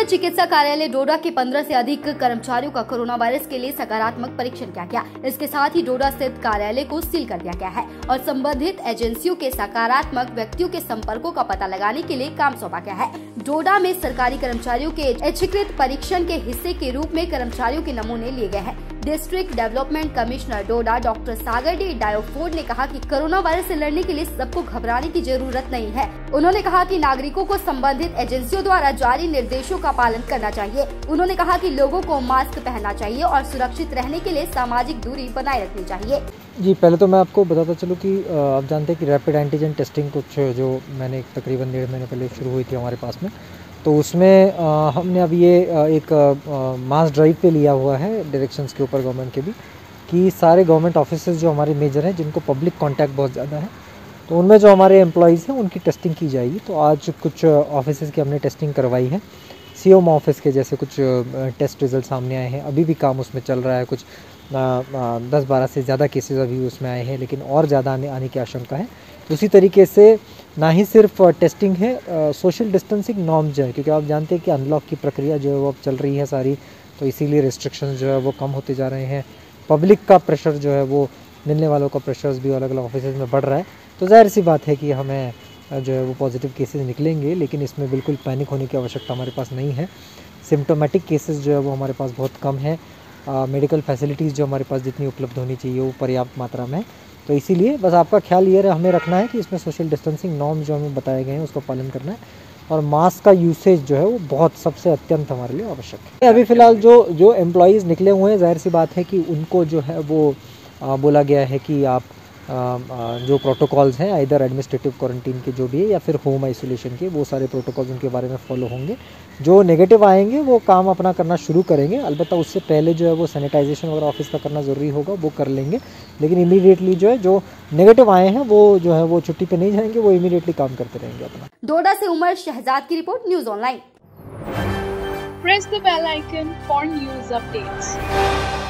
मुख्य चिकित्सा कार्यालय डोडा के 15 से अधिक कर्मचारियों का कोरोना वायरस के लिए सकारात्मक परीक्षण किया गया। इसके साथ ही डोडा स्थित कार्यालय को सील कर दिया गया है और संबंधित एजेंसियों के सकारात्मक व्यक्तियों के संपर्कों का पता लगाने के लिए काम सौंपा गया है। डोडा में सरकारी कर्मचारियों के एकीकृत परीक्षण के हिस्से के रूप में कर्मचारियों के नमूने लिए गए हैं। District development commissioner Doda doctor Sagar D Doiphode ने कहा कि कोरोना वायरस से लड़ने के लिए सबको घबराने की जरूरत नहीं है। उन्होंने कहा कि नागरिकों को संबंधित एजेंसियों द्वारा जारी निर्देशों का पालन करना चाहिए। उन्होंने कहा कि लोगों को मास्क पहनना चाहिए और सुरक्षित रहने के लिए सामाजिक दूरी बनाए रखनी चाहिए। जी, पहले तो मैं आपको बताता चलूँ कि आप जानते हैं कि रैपिड एंटीजन टेस्टिंग कुछ जो मैंने तकरीबन 1.5 महीने पहले शुरू हुई थी हमारे पास में, तो उसमें हमने अब ये एक मास ड्राइव पे लिया हुआ है डायरेक्शंस के ऊपर गवर्नमेंट के भी, कि सारे गवर्नमेंट ऑफिसेज जो हमारे मेजर हैं जिनको पब्लिक कांटेक्ट बहुत ज़्यादा है, तो उनमें जो हमारे एम्प्लॉयज़ हैं उनकी टेस्टिंग की जाएगी। तो आज कुछ ऑफिसेज़ की हमने टेस्टिंग करवाई है। सीओम ऑफिस के जैसे कुछ टेस्ट रिजल्ट सामने आए हैं, अभी भी काम उसमें चल रहा है। कुछ 10-12 से ज़्यादा केसेस अभी उसमें आए हैं, लेकिन और ज़्यादा आने की आशंका है। उसी तरीके से ना ही सिर्फ टेस्टिंग है, सोशल डिस्टेंसिंग नॉर्म्स जो है, क्योंकि आप जानते हैं कि अनलॉक की प्रक्रिया जो है वो अब चल रही है सारी, तो इसीलिए रिस्ट्रिक्शंस जो है वो कम होते जा रहे हैं। पब्लिक का प्रेशर जो है वो, मिलने वालों का प्रेशर्स भी अलग अलग ऑफिस में बढ़ रहा है। तो जाहिर सी बात है कि हमें जो है वो पॉजिटिव केसेस निकलेंगे, लेकिन इसमें बिल्कुल पैनिक होने की आवश्यकता हमारे पास नहीं है। सिम्टोमेटिक केसेस जो है वो हमारे पास बहुत कम है। मेडिकल फैसिलिटीज़ जो हमारे पास जितनी उपलब्ध होनी चाहिए वो पर्याप्त मात्रा में है। तो इसीलिए बस आपका ख्याल ये हमें रखना है कि इसमें सोशल डिस्टेंसिंग नॉर्म्स जो हमें बताए गए हैं उसका पालन करना है, और मास्क का यूसेज जो है वो बहुत सबसे अत्यंत हमारे लिए आवश्यक है। अभी फ़िलहाल जो एम्प्लॉयज़ निकले हुए हैं, जाहिर सी बात है कि उनको जो है वो बोला गया है कि आप जो प्रोटोकॉल्स हैं, इधर एडमिनिस्ट्रेटिव क्वारंटीन के जो भी है या फिर होम आइसोलेशन के, वो सारे प्रोटोकॉल्स उनके बारे में फॉलो होंगे। जो नेगेटिव आएंगे वो काम अपना करना शुरू करेंगे, अलबत्ता उससे पहले जो है वो सैनिटाइजेशन वगैरह ऑफिस का करना ज़रूरी होगा, वो कर लेंगे। लेकिन इमीडिएटली जो है जो नेगेटिव आए हैं वो जो है वो छुट्टी पे नहीं जाएंगे, वो इमीडिएटली काम करते रहेंगे अपना। डोडा से उमर शहजाद की report, news online. Press the bell icon for news updates.